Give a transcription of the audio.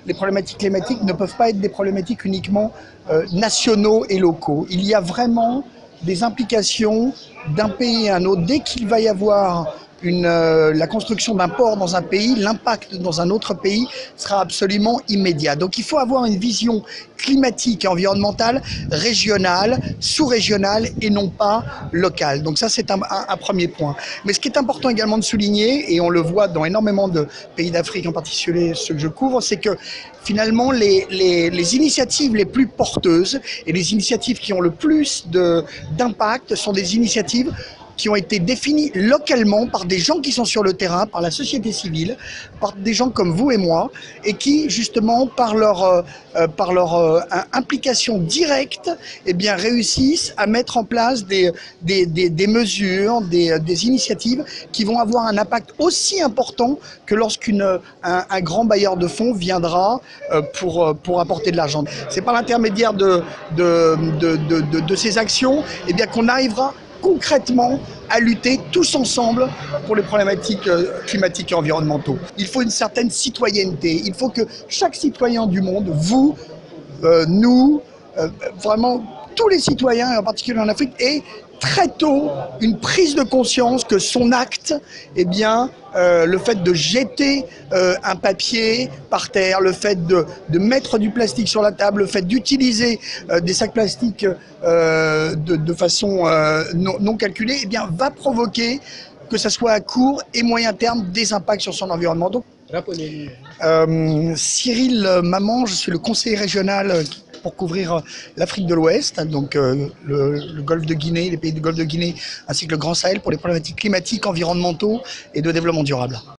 les problématiques climatiques ne peuvent pas être des problématiques uniquement nationaux et locaux. Il y a vraiment des implications d'un pays à un autre. Dès qu'il va y avoir la construction d'un port dans un pays, l'impact dans un autre pays sera absolument immédiat. Donc il faut avoir une vision climatique et environnementale régionale, sous-régionale et non pas locale. Donc ça c'est un premier point. Mais ce qui est important également de souligner, et on le voit dans énormément de pays d'Afrique, en particulier ceux que je couvre, c'est que finalement les initiatives les plus porteuses et les initiatives qui ont le plus d'impact sont des initiatives qui ont été définis localement par des gens qui sont sur le terrain, par la société civile, par des gens comme vous et moi, et qui, justement, par leur implication directe, eh bien, réussissent à mettre en place des mesures, des initiatives qui vont avoir un impact aussi important que lorsqu'un grand bailleur de fonds viendra pour apporter de l'argent. C'est par l'intermédiaire de ces actions eh bien, qu'on arrivera concrètement à lutter tous ensemble pour les problématiques climatiques et environnementaux. Il faut une certaine citoyenneté. Il faut que chaque citoyen du monde, vous, nous, vraiment tous les citoyens, et en particulier en Afrique, aient très tôt une prise de conscience que son acte, eh bien, le fait de jeter un papier par terre, le fait de mettre du plastique sur la table, le fait d'utiliser des sacs plastiques de façon non calculée, eh bien, va provoquer, que ce soit à court et moyen terme, des impacts sur son environnement. Donc, Cyril Maman, je suis le conseiller régional pour couvrir l'Afrique de l'Ouest, donc le Golfe de Guinée, les pays du Golfe de Guinée, ainsi que le Grand Sahel pour les problématiques climatiques, environnementaux et de développement durable.